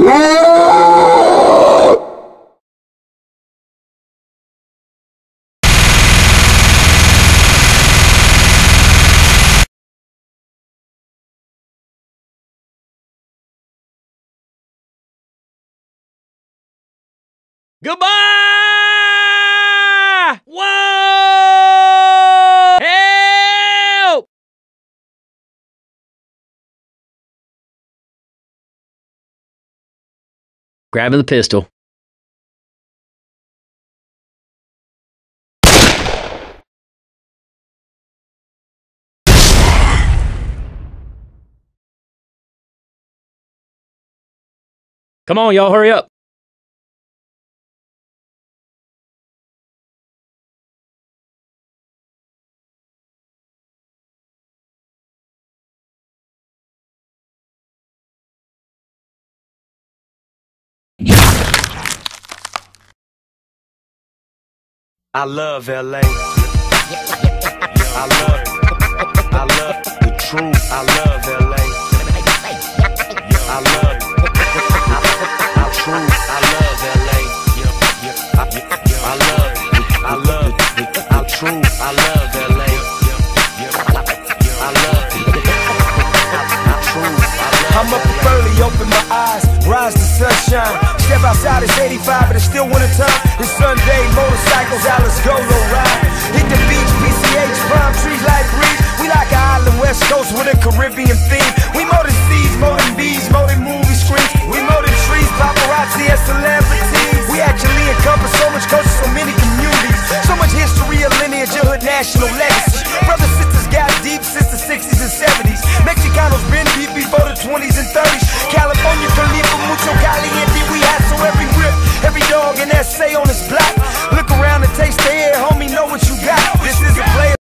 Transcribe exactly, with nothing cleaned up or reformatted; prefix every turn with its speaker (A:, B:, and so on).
A: Goodbye! Whoa! Help! Grabbing the pistol. Come on, y'all, hurry up.
B: I love L A. I love, I love the truth. I love L A. I love, I truth. I love L A. I love, I love, I truth. I love L A. I love, I truth.
C: I'm up early, open my eyes, rise to sunshine. Step outside, it's eighty-five, but it's still winter time. It's Sunday, motorcycles out, let's go, go ride. Hit the beach, P C H, palm trees like breeze. We like an island west coast with a Caribbean theme. We more than seas, more than bees, more than movie screens. We more than trees, paparazzi and celebrities. We actually encompass so much culture, so many communities. So much history, a lineage, a hood, national legacy. Brothers, sisters got deep since the sixties and seventies. Mexicanos been deep before the twenties and thirties. California, Califa, mucho caliente. We had so every whip, every dog, and essay on his block. Look around and taste the air, homie, know what you got. This is a player.